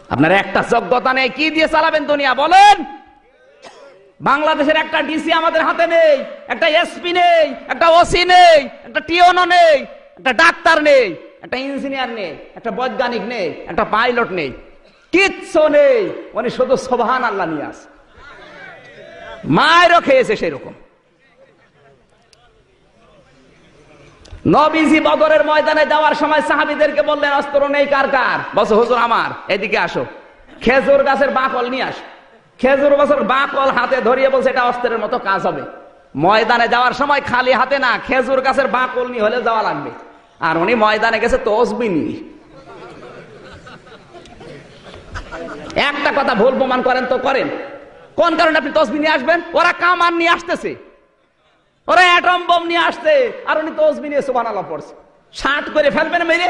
আপনার একটা যোগ্যতা নেই, কি দিয়ে চালাবেন দুনিয়া বলেন? বাংলাদেশের একটা ডিসি আমাদের হাতে নেই, একটা এসপি নেই, একটা ওসি নেই, একটা টিওনো নেই, একটা ডাক্তার নেই, একটা ইঞ্জিনিয়ার নেই, একটা বৈজ্ঞানিক নেই, একটা পাইলট নেই, কিচ্ছু নেই। উনি শুধু সুবহানাল্লাহ নিয়ে আসে, মায়েরও খেয়েছে সেরকম। নবীজি বদরের ময়দানে যাওয়ার সময় সাহাবীদেরকে বললেন, অস্ত্র নেই কার কার? বলছে, হুজুর আমার। এদিকে আসো, খেজুর গাছের বাকল নিয়ে আসো। খেজুর গাছের বাকল হাতে ধরিয়ে বলছে, এটা অস্ত্রের মতো কাজ হবে। ময়দানে যাওয়ার সময় খালি হাতে না, খেজুর গাছের বাকল নিয়ে হলে যাওয়া লাগবে। আর উনি ময়দানে গেছে তসবিহ নিয়ে। একটা কথা ভুল প্রমাণ করেন তো করেন, কোন কারণে আপনি তসবিহ নিয়ে আসবেন? ওরা কামান নিয়ে আসতেছে, ওরা অ্যাটম বোম নিয়ে আসছে, আর উনি তসবিহ নিয়ে সুবহানাল্লাহ পড়ছে। 60 করে ফেলবেন মেরে।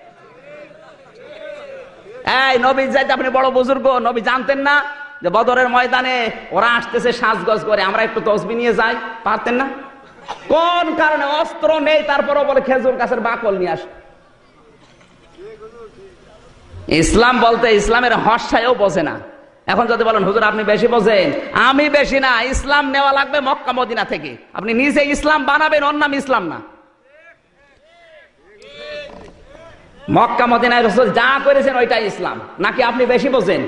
এই নবী যাইতে আপনি বড় বুজুর্গ, নবী জানতেন না যে বদরের ময়দানে ওরা আসতেছে সাজগজ করে, আমরা একটু তসবিহ নিয়ে যাই? পারতেন না? কোন কারণে? অস্ত্র নেই, তারপরও বলে খেজুর গাছের বাকল নিয়ে আস। ইসলাম বলতে ইসলামের হর্ষায়ও বোঝে না। এখন যদি বলেন হুজুর আপনি বেশি বোঝেন, আমি বেশি না। ইসলাম নেওয়া লাগবে মক্কা মদিনা থেকে। আপনি নিজে ইসলাম বানাবেন, ওর নাম ইসলাম না। মক্কা মদিনায় রাসূল যা করেছেন ওইটাই ইসলাম, নাকি আপনি বেশি বোঝেন?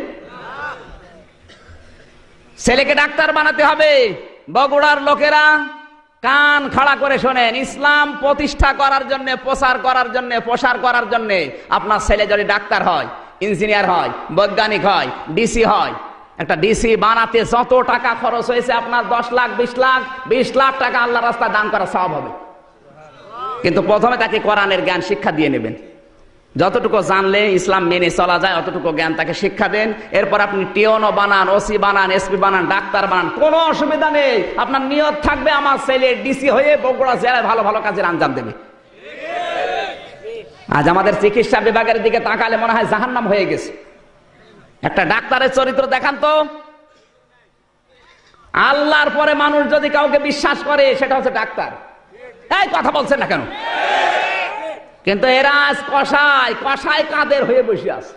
ছেলেকে ডাক্তার বানাতে হবে, বগুড়ার লোকেরা কান খাড়া করে শোনেন, ইসলাম প্রতিষ্ঠা করার জন্য, প্রচার করার জন্য, প্রসার করার জন্য আপনার ছেলে যদি ডাক্তার হয়, ইঞ্জিনিয়ার হয়, বৈজ্ঞানিক হয়, ডিসি হয়, একটা ডিসি বানাতে যত টাকা খরচ হয়েছে আপনার 10 লাখ 20 লাখ টাকা আল্লাহর রাস্তায় দান করা সওয়াব হবে। কিন্তু প্রথমে তাকে কোরআনের জ্ঞান শিক্ষা দিয়ে নেবেন। যতটুকু জানলে ইসলাম মেনে চলা যায় অতটুকু জ্ঞান তাকে শিক্ষা দেন। এরপর আপনি টিওনো বানান, ওসি বানান, এসপি বানান, ডাক্তার বানান, কোনো অসুবিধা নেই। আপনার নিয়ত থাকবে আমার ছেলে ডিসি হয়ে বগুড়া জেলায় ভালো ভালো কাজের আঞ্জাম দেবে। আজ আমাদের চিকিৎসা বিভাগের দিকে তাকালে মনে হয় জাহান্নাম হয়ে গেছে। একটা ডাক্তারের চরিত্র দেখান তো। আল্লাহর পরে মানুষ যদি কাউকে বিশ্বাস করে সেটা হচ্ছে ডাক্তার। এই কথা বলছেন না কেন? কিন্তু এরা আজ কষায় কাদের হয়ে বসে আছে।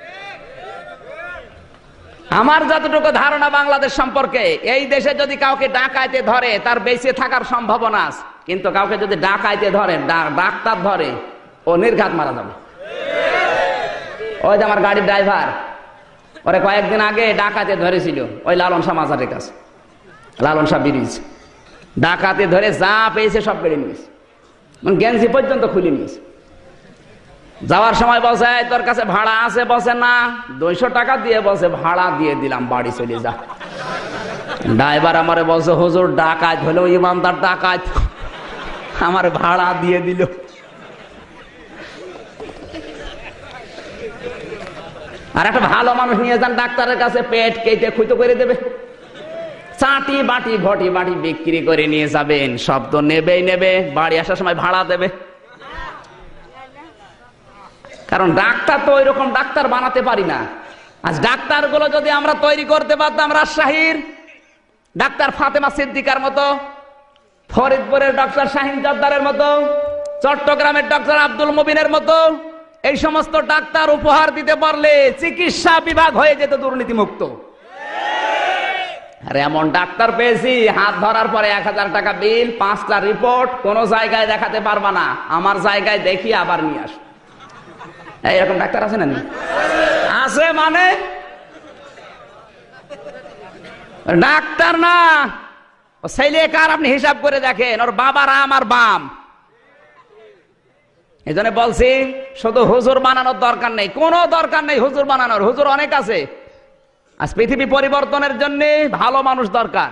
আমার যতটুকু ধারণা বাংলাদেশ সম্পর্কে, এই দেশে যদি কাউকে ডাকাইতে ধরে তার বেঁচে থাকার সম্ভাবনা আছে, কিন্তু কাউকে যদি ডাকাইতে ধরে, ডাক্তার ধরে, ও নির্ঘাত মারা যাবে। ওই যে আমার গাড়ির ড্রাইভার, ওরে কয়েকদিন আগে ডাকাতে ধরেছিল ওই লালন শাহ মাজারের কাছে, লালন শাহ ব্রিজ। ডাকাতে ধরে যা পেয়েছে সব কেড়ে নিয়েছে, গেঞ্জি পর্যন্ত খুলে নিয়েছে। যাওয়ার সময় বলছে, তোর কাছে ভাড়া আছে? বলছে না। 200 টাকা দিয়ে বলছে ভাড়া দিয়ে দিলাম, বাড়ি চলে যা। ড্রাইভার আমারে বলছে, হুজুর ডাকাত হলেও ইমানদার ডাকাত, আমার ভাড়া দিয়ে দিল। আর একটা ভালো মানুষ নিয়ে যান ডাক্তারের কাছে, পেট কেটে খুঁতো করে দেবে, চাটি বাটি ঘটি বাটি বিক্রি করে নিয়ে যাবেন, সব তো নেবেই নেবে, বাড়ি আসার সময় ভাড়া দেবে। কারণ ডাক্তার তো ওই রকম ডাক্তার বানাতে পারি না। আজ ডাক্তার গুলো যদি আমরা তৈরি করতে পারতাম রাজশাহীর ডাক্তার ফাতেমা সিদ্দিকার মতো, ফরিদপুরের ডক্টর শাহিন জর্দারের মতো, চট্টগ্রামের ডক্টর আব্দুল মুবিনের মতো, এই সমস্ত ডাক্তার উপহার দিতে পারলে চিকিৎসা বিভাগ হয়ে যেত দুর্নীতিমুক্ত। আর এমন ডাক্তার পেয়েছি, হাত ধরার পরে 1000 টাকা বিল, 5টা রিপোর্ট, কোন জায়গায় দেখাতে পারবা না, আমার জায়গায় দেখি আবার নিয়ে আস। এইরকম ডাক্তার আছে না? আছে মানে ডাক্তার না, ছেলে কার আপনি হিসাব করে দেখেন, ওর বাবার আমার বাম। এই জন্য বলছি শুধু হুজুর বানানোর দরকার নেই, কোনো দরকার নেই হুজুর বানানোর, হুজুর অনেক আছে। আজ পৃথিবী পরিবর্তনের জন্য ভালো মানুষ দরকার।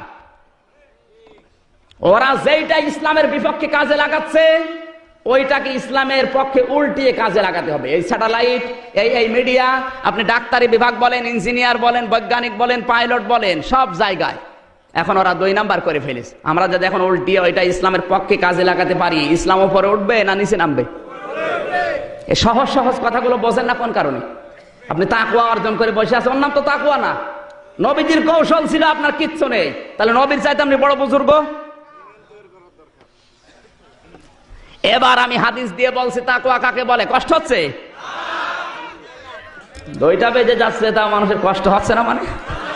ওরা যেইটা ইসলামের বিপক্ষে কাজে লাগাচ্ছে ওইটাকে ইসলামের পক্ষে উল্টিয়ে কাজে লাগাতে হবে। এই স্যাটেলাইট, এই মিডিয়া, আপনি ডাক্তারি বিভাগ বলেন, ইঞ্জিনিয়ার বলেন, বৈজ্ঞানিক বলেন, পাইলট বলেন, সব জায়গায় এখন ওরা 2 নাম্বার করে ফেলেছে। আমরা যদি এখন উল্টিয়ে ওইটা ইসলামের পক্ষে কাজে লাগাতে পারি, ইসলাম উপরে উঠবে না নিচে নামবে? এই সহজ সহজ কথাগুলো বোঝেন না কোন কারণে? আপনি তাকওয়া অর্জন করে বসে আছেন, ওর নাম তো তাকওয়া না। নবীজির কৌশল ছিল, আপনার কিচ্ছু নেই, তাহলে নবীর চাইতে আপনি বড় বুজুর্গ? এবার আমি হাদিস দিয়ে বলছি তাকওয়া কাকে বলে। কষ্ট হচ্ছে? 2টা বেজে যাচ্ছে, তা মানুষের কষ্ট হচ্ছে না? মানে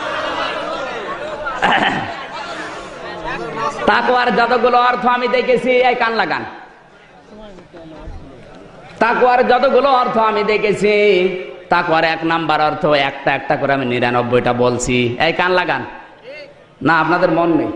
তাকওয়ার যতগুলো অর্থ আমি দেখেছি, এই কান লাগান, তাকওয়ার যতগুলো অর্থ আমি দেখেছি, তাকওয়ার 1 নাম্বার অর্থ একটা একটা করে আমি 99টা বলছি। এই কান লাগান। না আপনাদের মন নেই?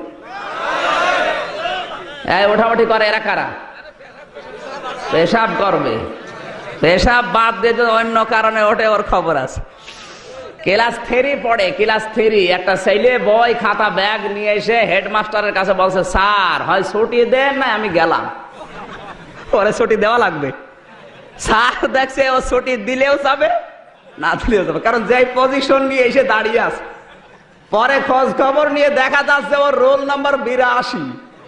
এই ওঠাউঠি করে এরা কারা? পেশাব করবে, পেশাব বাদ দিয়ে যদি অন্য কারণে ওঠে ওর খবর আছে। ক্লাস 3 পড়ে, ক্লাস 3 একটা ছেলে বই খাতা ব্যাগ নিয়ে এসে হেডমাস্টারের কাছে বলছে, স্যার হয় ছুটি দেন না আমি গেলাম। পরে ছুটি দেওয়া লাগবে। স্যার দেখছে ও ছুটি দিলেও যাবে না দিলেও যাবে, কারণ যে পজিশন নিয়ে এসে দাঁড়িয়ে আছে। পরে খোঁজ খবর নিয়ে দেখা যাচ্ছে ওর রোল নাম্বার 82।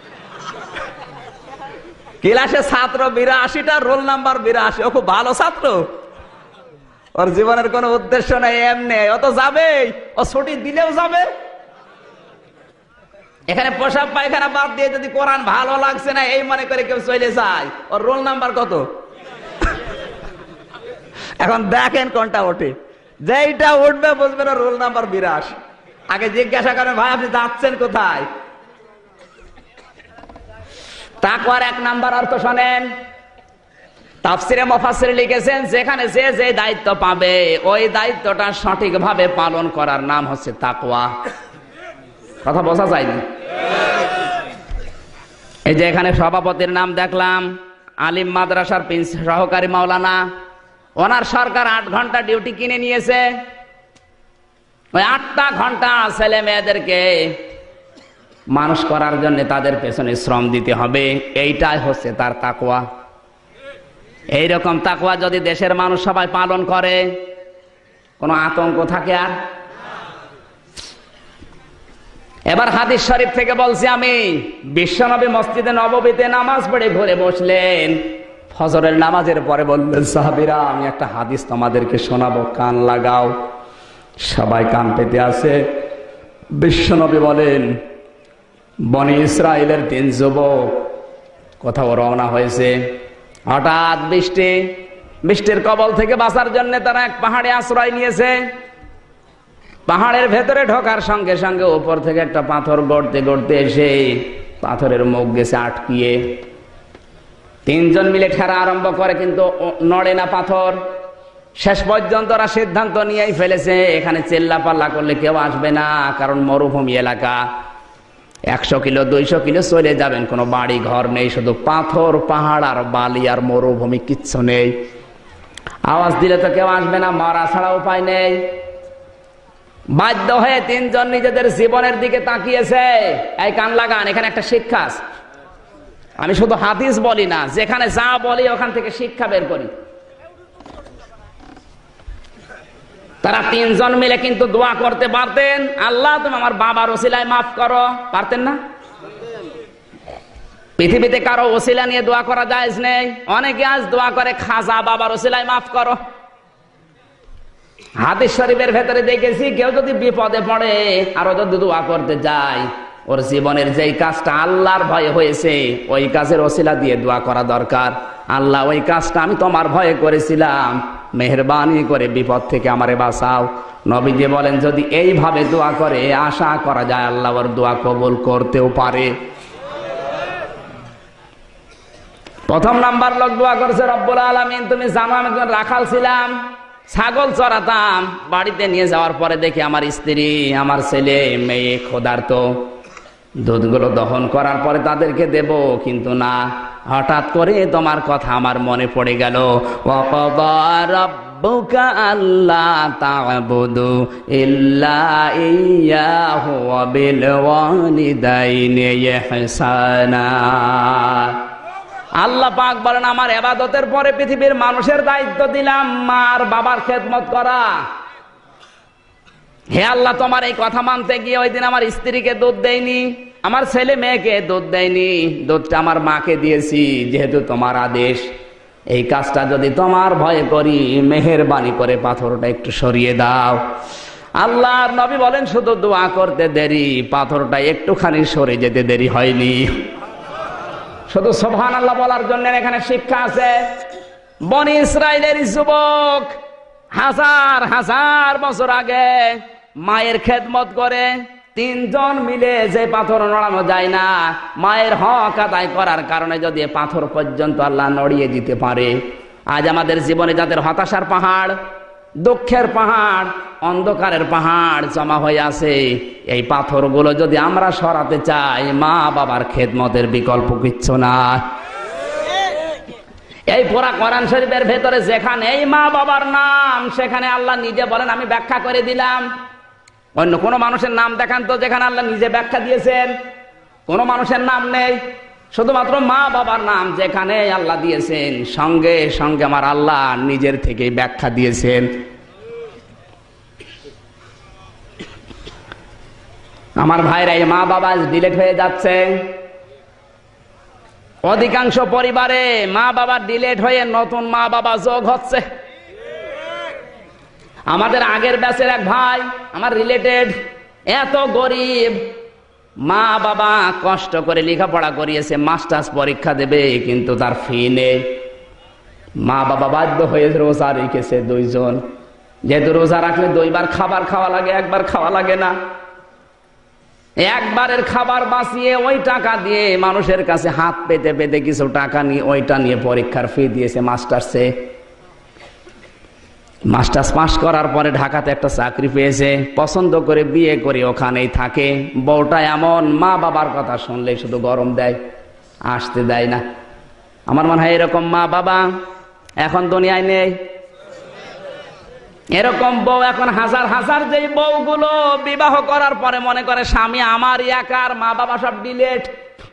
ক্লাসে ছাত্র 82টা, রোল নাম্বার 82। ও খুব ভালো ছাত্র, ওর জীবনের কোনো উদ্দেশ্য নেই, এমনি ও তো যাবেই, ও ছুটি দিলেও যাবে। এখানে পোশাক পায়খানা বাদ দিয়ে যদি কোরআন ভালো লাগছে না এই মনে করে কেউ চলে যায়, ওর রোল নাম্বার কত? এখন দেখেন কোনটা ওঠে, যেইটা উঠবে বুঝবেন ওর রোল নাম্বার 82। আগে জিজ্ঞাসা করেন, ভাই আপনি যাচ্ছেন কোথায়? তাকওয়ার 1 নাম্বার অর্থ শোনেন। তাফসিরে মুফাসসির লিখেছেন, যেখানে যে যে দায়িত্ব পাবে ওই দায়িত্বটা সঠিকভাবে পালন করার নাম হচ্ছে তাকওয়া। কথা বোঝা যায়নি? এই যে এখানে সভাপতির নাম দেখলাম, আলিম মাদ্রাসার সহকারী মাওলানা, ওনার সরকার 8 ঘন্টা ডিউটি কিনে নিয়েছে। ওই 8টা ঘন্টা ছেলে মেয়েদেরকে মানুষ করার জন্য তাদের পেছনে শ্রম দিতে হবে। এইটাই হচ্ছে তার তাকওয়া। এইরকম তাকওয়া যদি দেশের মানুষ সবাই পালন করে, কোনো আতঙ্ক থাকে আর? এবার হাদিস শরীফ থেকে বলছি আমি। বিশ্বনবী মসজিদে নববীতে নামাজ পড়ে ঘরে বসলেন, ফজরের নামাজের পরে বললেন, সাহাবীরা আমি একটা হাদিস তোমাদেরকে শোনাবো, কান লাগাও। সবাই কান পেতে আছে। বিশ্বনবী বলেন, বনি ইসরায়েলের 3 যুবক কোথাও রওনা হয়েছে। হঠাৎ বৃষ্টির কবল থেকে বাঁচার জন্য তারা এক পাহাড়ে আশ্রয় নিয়েছে। পাহাড়ের ভেতরে ঢোকার সঙ্গে সঙ্গে উপর থেকে একটা পাথর গড়তে গড়তে এসে পাথরের মুখ গেছে আটকিয়ে। 3 জন মিলে ঠেলা আরম্ভ করে, কিন্তু নড়ে না পাথর। শেষ পর্যন্ত ওরা সিদ্ধান্ত নিয়েই ফেলেছে, এখানে চেল্লাপাল্লা করলে কেউ আসবে না, কারণ মরুভূমি এলাকা। 100 কিলো 200 কিলো চলে যাবেন, কোনো বাড়ি ঘর নেই, শুধু পাথর, পাহাড় আর বালি আর মরুভূমি, কিচ্ছু নেই। আওয়াজ দিলে তো কেউ আসবে না, মারা ছাড়া উপায় নেই। বাধ্য হয়ে 3 জন নিজেদের জীবনের দিকে তাকিয়েছে। এই কান লাগান, এখানে একটা শিক্ষা আছে। আমি শুধু হাদিস বলি না, যেখানে যা বলি ওখান থেকে শিক্ষা বের করি। তারা 3 জন মিলে কিন্তু দোয়া করতে পারতেন, আল্লাহ তুমি আমার বাবার ওসিলায় মাফ করো, পারতেন না? পৃথিবীতে কারো ওসিলা নিয়ে দোয়া করা জায়েজ নেই। অনেকে আজ দোয়া করে, খাজা বাবার ওসিলায় মাফ করো। হাদিস শরীফের ভেতরে দেখেছি, কেউ যদি বিপদে পড়ে আর যদি দোয়া করতে যায়, ওর জীবনের যেই কাজটা আল্লাহর ভয়ে হয়েছে ওই কাজের ওসিলা দিয়ে দোয়া করা দরকার। আল্লাহ ওই কাজটা আমি তোমার ভয়ে করেছিলাম, মেহেরবানি করে বিপদ থেকে আমারে বাঁচাও। নবীজি বলেন, যদি এইভাবে দোয়া করে আশা করা যায় আল্লাহ ওর দোয়া কবুল করতেও পারে। প্রথম নাম্বার লোক দোয়া করেছে, রব্বুল আলামিন তুমি জানো আমি রাখাল ছিলাম, ছাগল চড়াতাম, বাড়িতে নিয়ে যাওয়ার পরে দেখি আমার স্ত্রী আমার ছেলে মেয়ে ক্ষুধার্ত, দুধগুলো দহন করার পরে তাদেরকে দেব, কিন্তু না, হঠাৎ করে তোমার কথা আমার মনে পড়ে গেল। ওয়াকাদা রাব্বুকা আল্লা তা'বুদু ইল্লা ইয়্যাহু ওয়া বিল ওয়ালিদাইনি ইহসানা। আল্লাহ পাক বলেন, আমার ইবাদতের পরে পৃথিবীর মানুষের দায়িত্ব দিলাম মা আর বাবার খেদমত করা। হে আল্লাহ, তোমার এই কথা মানতে গিয়ে ওই দিন আমার স্ত্রীকে দুধ দেয়নি, আমার ছেলে মেয়েকে দুধ দেয়নি, দুধটা আমার মাকে দিয়েছি, যেহেতু তোমার আদেশ। এই কাজটা যদি তোমার ভয়ে করি, মেহেরবানি করে পাথরটা একটু সরিয়ে দাও। আল্লাহর নবী বলেন, শুধু দোয়া করতে দেরি, পাথরটা একটুখানি সরে যেতে দেরি হয়নি। শুধু সুবহানাল্লাহ বলার জন্য এখানে শিক্ষা আছে। বনি ইসরাইলের যুবক হাজার হাজার বছর আগে মায়ের খেদমত করে 3 জন মিলে যে পাথর নড়ানো যায় না, মায়ের হক আদায় করার কারণে যদি পাথর পর্যন্ত আল্লাহ নড়িয়ে দিতে পারে, আজ আমাদের জীবনে যাদের হতাশার পাহাড়, দুঃখের পাহাড়, অন্ধকারের পাহাড় জমা হয়ে আছে, এই পাথরগুলো যদি আমরা সরাতে চাই, মা বাবার খেদমতের বিকল্প কিচ্ছু না। এই পুরা কোরআন শরীফের ভেতরে যেখানে এই মা বাবার নাম, সেখানে আল্লাহ নিজে বলেন আমি ব্যাখ্যা করে দিলাম। অন্য কোন মানুষের নাম দেখান তো যেখানে আল্লাহ নিজে ব্যাখ্যা দিয়েছেন। কোন মানুষের নাম নেই, শুধুমাত্র মা বাবার নাম যেখানে আল্লাহ দিয়েছেন, সঙ্গে সঙ্গে আমার আল্লাহ নিজের থেকেই ব্যাখ্যা দিয়েছেন। আমার ভাইরা, এই মা বাবা ডিলেট হয়ে যাচ্ছে। অধিকাংশ পরিবারে মা বাবা ডিলেট হয়ে নতুন মা বাবা যোগ হচ্ছে। আমাদের আগের ব্যাচের এক ভাই, আমার রিলেটেড, এত গরিব, মা বাবা কষ্ট করে লেখাপড়া করিয়েছে, মাস্টার্স পরীক্ষা দেবে, কিন্তু তার ফি নেই। মা বাবা বাধ্য হয়ে রোজা রেখেছে 2 জন। যেহেতু রোজা রাখলে 2 বার খাবার খাওয়া লাগে, 1 বার খাওয়া লাগে না। একবারের খাবার বাঁচিয়ে ওই টাকা দিয়ে মানুষের কাছে হাত পেতে পেতে কিছু টাকা নিয়ে ওইটা নিয়ে পরীক্ষার ফি দিয়েছে মাস্টার্সে। মাস্টার্স পাস করার পরে ঢাকাতে একটা চাকরি পেয়েছে, পছন্দ করে বিয়ে করে ওখানেই থাকে। বউটা এমন, মা বাবার কথা শুনলে শুধু গরম দেয়, আসতে দেয় না। আমার মনে হয় এরকম মা বাবা এখন দুনিয়ায় নেই। এরকম বউ এখন হাজার হাজার, যে বউগুলো বিবাহ করার পরে মনে করে স্বামী আমার একার, মা বাবা সব ডিলেট।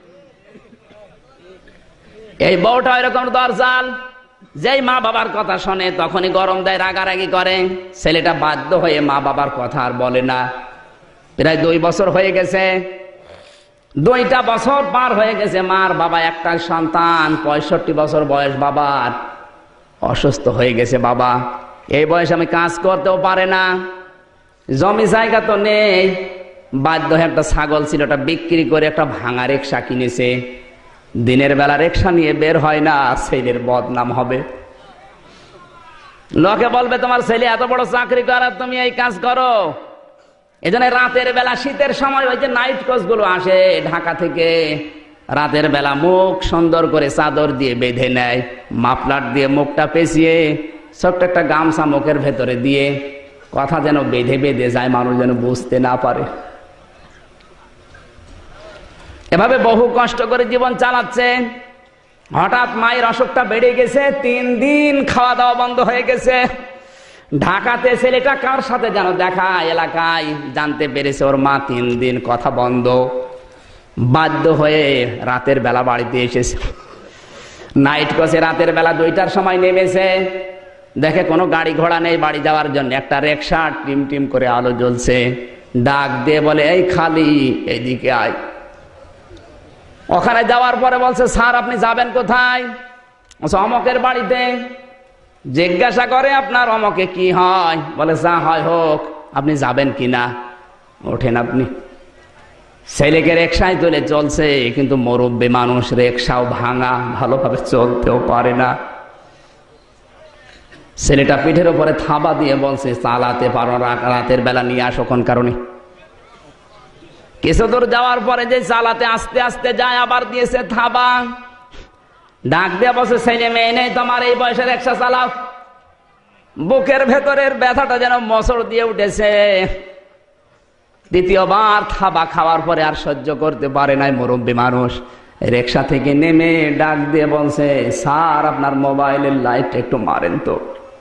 এই বউটা এরকম দরজাল, যেই মা বাবার কথা শোনে তখনই গরম দেয়, রাগারাগি করে। ছেলেটা বাধ্য হয়ে মা বাবার কথা আর বলে না। প্রায় 2 বছর হয়ে গেছে, 2টা বছর পার হয়ে গেছে। মার বাবা একটা সন্তান, 65 বছর বয়স বাবার, অসুস্থ হয়ে গেছে বাবা। এই বয়সে আমি কাজ করতেও পারে না, জমি জায়গা তো নেই। বাধ্য হয়ে একটা ছাগল ছিল, ওটা বিক্রি করে একটা ভাঙা রিক্সা কিনেছে। দিনের বেলা রিক্সা নিয়ে বের হয় না, ছেলের বদনাম হবে। লোকে বলবে তোমার ছেলে এত বড় চাকরি করে, তুমি এই কাজ করো। এজন্য রাতের বেলা, শীতের সময় ওই যে নাইট কোচ গুলো আসে ঢাকা থেকে, রাতের বেলা মুখ সুন্দর করে চাদর দিয়ে বেঁধে নেয়, মাফলার দিয়ে মুখটা পেঁচিয়ে ছোট্ট একটা গামছা মুখের ভেতরে দিয়ে, কথা যেন বেঁধে বেঁধে যায়, মানুষ যেন বুঝতে না পারে। এভাবে বহু কষ্ট করে জীবন চালাচ্ছে। হঠাৎ মায়ের অসুখটা বেড়ে গেছে, 3 দিন খাওয়া দাওয়া বন্ধ হয়ে গেছে। ঢাকাতে ছেলেটা কার সাথে যেন দেখা, এলাকায় জানতে পেরেছে ওর মা 3 দিন কথা বন্ধ। বাধ্য হয়ে রাতের বেলা বাড়িতে এসেছে। নাইট কোচে রাতের বেলা 2টার সময় নেমেছে, দেখে কোনো গাড়ি ঘোড়া নেই বাড়ি যাওয়ার জন্য। একটা রিকশা টিম টিম করে আলো জ্বলছে, ডাক দিয়ে বলে এই খালি, এইদিকে আয়। ওখানে যাওয়ার পরে বলছে স্যার আপনি যাবেন কোথায়? অমকের বাড়িতে। জিজ্ঞাসা করে আপনার অমকে কি হয়? বলে যা হয় হোক, আপনি যাবেন কিনা? ওঠেন আপনি। ছেলেকে রিকশায় তুলে চলছে, কিন্তু মুরব্বি মানুষ, রিকশাও ভাঙা, ভালোভাবে চলতেও পারে না। ছেলেটা পিঠের উপরে থাবা দিয়ে বলছে চালাতে পারো, রাতের বেলা নিয়ে আসো কোন কারণে। কিছু দূর যাওয়ার পরে যে চালাতে আস্তে আস্তে যায়, আবার দিয়েছে থাবা। ডাক দিয়ে বসে ছেলে মেয়ে নেই তোমার, এই বয়সে রিকশা চালাও। বুকের ভেতরের ব্যথাটা যেন মোচড় দিয়ে উঠেছে। দ্বিতীয়বার থাবা খাওয়ার পরে আর সহ্য করতে পারে নাই মুরব্বী মানুষ, রিকশা থেকে নেমে ডাক দিয়ে বলছে স্যার আপনার মোবাইলের লাইট একটু মারেন তো।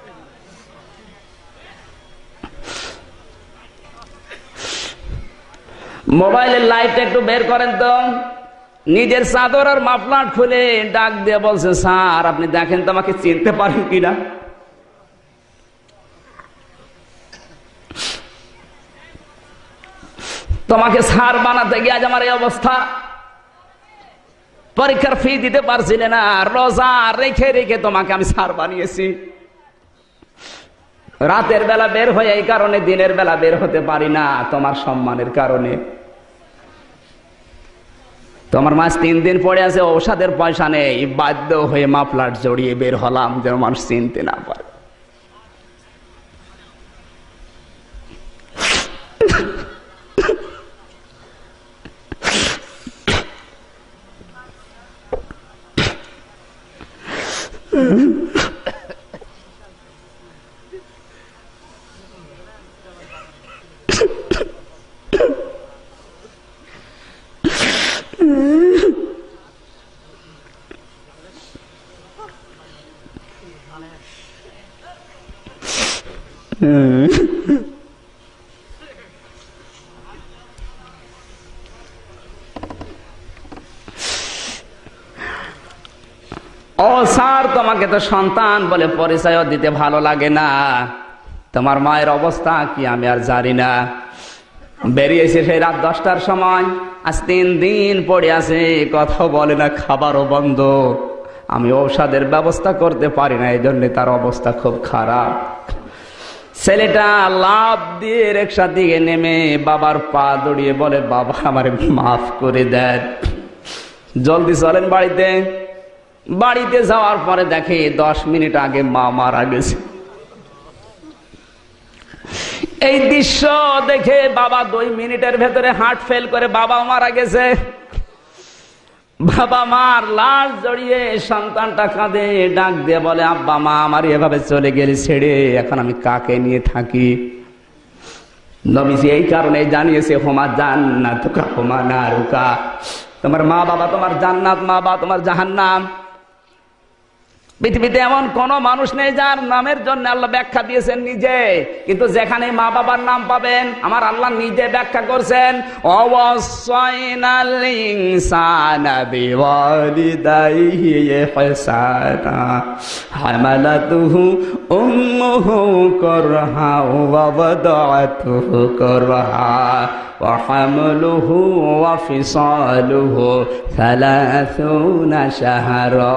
মোবাইলের লাইট একটু বের করেন তো। নিজের চাদর আর মাফলার খুলে ডাক দিয়ে বলছে স্যার আপনি দেখেন তো আমাকে চিনতে পারেন কিনা। তোমাকে স্যার বানাতে গিয়ে আজ আমার এই অবস্থা। পরীক্ষার ফি দিতে পারছিলে না, রোজা রেখে রেখে তোমাকে আমি স্যার বানিয়েছি। রাতের বেলা বের হয়ে এই কারণে, দিনের বেলা বের হতে পারি না তোমার সম্মানের কারণে। তোমার মাস 3 দিন পড়ে আছে, ঔষধের পয়সা নেই, বাধ্য হয়ে মাফলার জড়িয়ে বের হলাম যেন মানুষ চিনতে না পারে। ও স্যার, তোমাকে তো সন্তান বলে পরিচয় দিতে ভালো লাগে না, তোমার মায়ের অবস্থা কি আমি আর জানি না। বেরিয়েছে সেই রাত 10টার সময়, আজ 3 দিন পড়ে আছে, কথা বলে না, খাবারও বন্ধ। আমি ঔষধের ব্যবস্থা করতে পারি না, এই জন্য তার অবস্থা খুব খারাপ। ছেলেটা লাফ দিয়ে রিকশা দিকে নেমে বাবার পা দড়িয়ে বলে, বাবা আমারে মাফ করে দেন, জলদি চলেন বাড়িতে। বাড়িতে যাওয়ার পরে দেখে 10 মিনিট আগে মা মারা গেছে। এই দৃশ্য দেখে বাবা 2 মিনিটের ভেতরে হার্ট ফেল করে বাবা মারা গেছে। বাবা মার লাশ জড়িয়ে সন্তানটা কাঁদে, ডাক দিয়ে বলে, আব্বা মা আমার এভাবে চলে গেলে ছেড়ে, এখন আমি কাকে নিয়ে থাকি? নবীজি এই কারণে জানিয়েছে, হুমা জান্নাতুকা হুমা নারুকা, তোমার মা বাবা তোমার জান্নাত, মা বাবা তোমার জাহান্নাম। পৃথিবীতে এমন কোন মানুষ নেই যার নামের জন্য আল্লাহ ব্যাখ্যা দিয়েছেন নিজে, কিন্তু যেখানে মা বাবার নাম পাবেন আমার আল্লাহ নিজে ব্যাখ্যা করছেন, অওয়াসাইনাল ইনসানা বিওয়ালিদাইহি ইহসানা হামালাতুহু উম্মুহু কুরহা ওয়া ওয়াদাআতুহু কুরহা ওয়া হামলুহু ওয়া ফিসালুহু 30 শাহরা।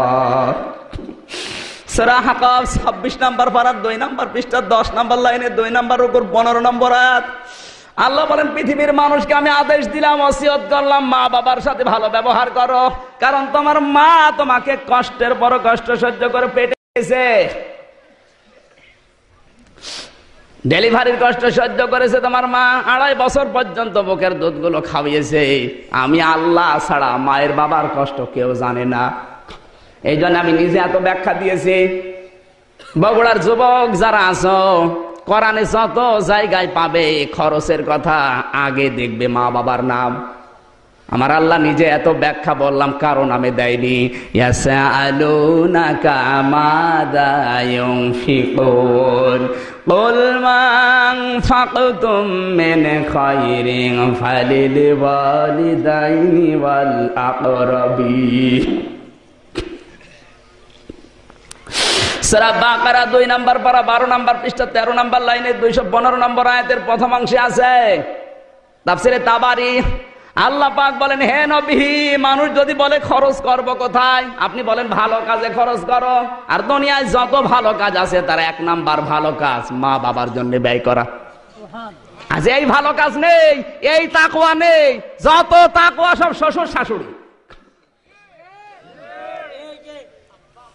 সূরা হাকাব 26 নম্বর পারার 2 নম্বর পৃষ্ঠা 10 নম্বর লাইনে 2 নম্বর উপর 15 নম্বর আয়াত। আল্লাহ বলেন, পৃথিবীর মানুষকে আমি আদেশ দিলাম, ওসিয়ত করলাম, মা বাবার সাথে ভালো ব্যবহার করো, কারণ তোমার মা তোমাকে কষ্টের পর কষ্ট সহ্য করে পেটেছে, ডেলিভারির কষ্ট সহ্য করেছে তোমার মা, 2.5 বছর পর্যন্ত বুকের দুধগুলো খাওয়িয়েছে। আমি আল্লাহ ছাড়া মায়ের বাবার কষ্ট কেউ জানে না, এই জন্য আমি নিজে এত ব্যাখ্যা দিয়েছি। বগুড়ার যুবক যারা আছো, কোরআনে যত জায়গায় পাবে খরচের কথা আগে দেখবে মা বাবার নাম। আমার আল্লাহ নিজে এত ব্যাখ্যা বললাম, কারণ আমি দেয়নি। ইয়াসআলুনাকা মাযা ইউনফিকুন কুল মা আনফাকতুম মিন খায়রিন ফালিল ওয়ালিদাইনি ওয়াল আকরাবিন। সূরা বাকারা 2 নম্বর পারা 12 নম্বর পৃষ্ঠা 13 নম্বর লাইনে 215 নম্বর আয়াতের প্রথম অংশে আছে তাফসিরে তাবারি। আল্লাহ পাক বলেন, হে নবী, মানুষ যদি বলে খরচ করব কোথায়, আপনি বলেন ভালো কাজে খরচ করো। আর দুনিয়ায় যত ভালো কাজ আছে তার 1 নাম্বার ভালো কাজ মা বাবার জন্য ব্যয় করা। আজ এই ভালো কাজ নেই, এই তাকওয়া নেই, যত তাকওয়া সব শ্বশুর শাশুড়ি।